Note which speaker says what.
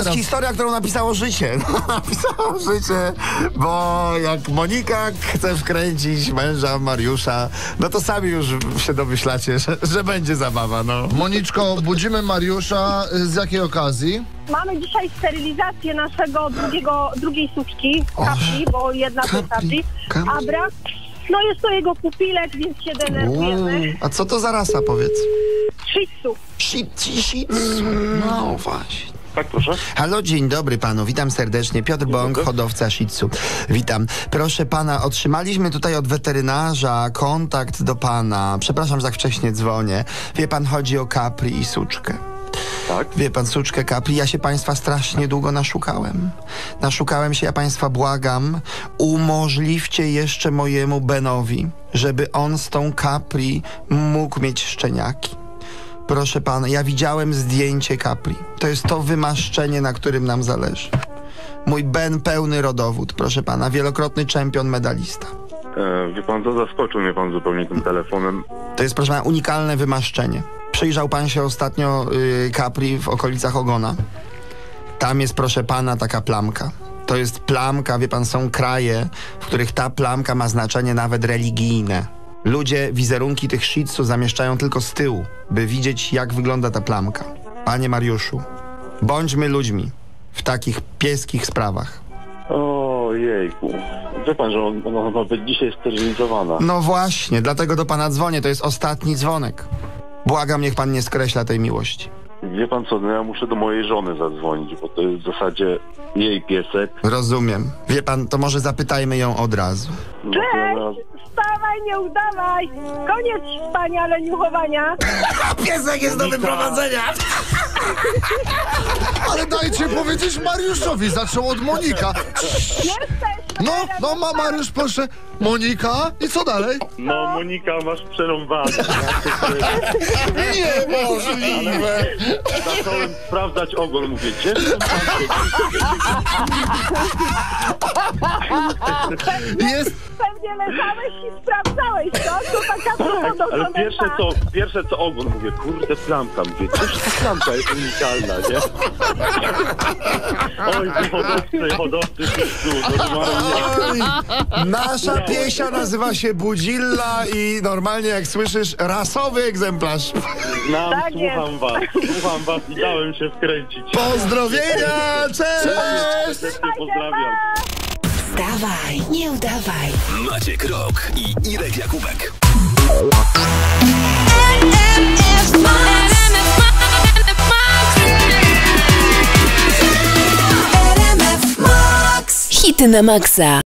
Speaker 1: jest historia, którą napisało życie. Napisało życie, bo jak Monika chce wkręcić męża Mariusza, no to sami już się domyślacie, że będzie zabawa, no.
Speaker 2: Moniczko, budzimy Mariusza. Z jakiej okazji?
Speaker 3: Mamy dzisiaj sterylizację naszego drugiej suczki, Capri, bo jedna to Capri, Abra. No jest to jego pupilek, więc się denerwujemy.
Speaker 1: A co to za rasa, powiedz?
Speaker 3: Shih Tzu.
Speaker 1: Shih Tzu. No właśnie.
Speaker 4: Tak, proszę.
Speaker 1: Halo, dzień dobry panu, witam serdecznie. Piotr Bąk, hodowca Shih Tzu. Witam. Proszę pana, otrzymaliśmy tutaj od weterynarza kontakt do pana. Przepraszam, że tak wcześnie dzwonię. Wie pan, chodzi o Capri i suczkę.
Speaker 4: Tak?
Speaker 1: Wie pan, suczkę Capri, ja się państwa strasznie długo naszukałem. Naszukałem się, ja państwa błagam, umożliwcie jeszcze mojemu Benowi, żeby on z tą Capri mógł mieć szczeniaki. Proszę pana, ja widziałem zdjęcie Capri. To jest to wymaszczenie, na którym nam zależy. Mój Ben pełny rodowód, proszę pana, wielokrotny czempion, medalista.
Speaker 4: Wie pan, to zaskoczył mnie pan zupełnie tym telefonem.
Speaker 1: To jest, proszę pana, unikalne wymaszczenie. Przyjrzał pan się ostatnio Capri w okolicach ogona? Tam jest, proszę pana, taka plamka. To jest plamka, wie pan, są kraje, w których ta plamka ma znaczenie nawet religijne. Ludzie wizerunki tych Shih Tzu zamieszczają tylko z tyłu, by widzieć, jak wygląda ta plamka. Panie Mariuszu, bądźmy ludźmi w takich pieskich sprawach.
Speaker 4: Ojejku. Wie pan, że ona ma być dzisiaj sterylizowana.
Speaker 1: No właśnie, dlatego do pana dzwonię, to jest ostatni dzwonek. Błagam, niech pan nie skreśla tej miłości.
Speaker 4: Wie pan co, no ja muszę do mojej żony zadzwonić, bo to jest w zasadzie jej piesek.
Speaker 1: Rozumiem. Wie pan, to może zapytajmy ją od razu.
Speaker 4: No
Speaker 3: Cześć! Wstawaj, nie udawaj! Koniec spania, leniuchowania!
Speaker 1: Piesek jest do wyprowadzenia!
Speaker 2: Ale dajcie powiedzieć Mariuszowi, zaczął od Monika. No, Mariusz, proszę. Monika, i co dalej?
Speaker 4: No Monika, masz przerąbane.
Speaker 1: Niemożliwe!
Speaker 4: Zacząłem sprawdzać ogon, mówię, gdzie są
Speaker 2: Jest...
Speaker 3: Pewnie leżałeś i sprawdzałeś, co? To taka
Speaker 4: Ale pierwsze co ogon, mówię, kurde, plamka, mówię, cóż ta plamka jest unikalna, nie? Oj, hodowcy normalnie.
Speaker 1: Nasza piesia nazywa się Budzilla i normalnie, jak słyszysz, rasowy egzemplarz.
Speaker 3: Tak
Speaker 4: Słucham was i dałem się wkręcić.
Speaker 1: Pozdrowienia! Cześć!
Speaker 4: Pozdrawiam.
Speaker 5: Wstawaj, nie udawaj.
Speaker 6: Maciek Rok i Irek Jakubek.
Speaker 5: Hity na maksa.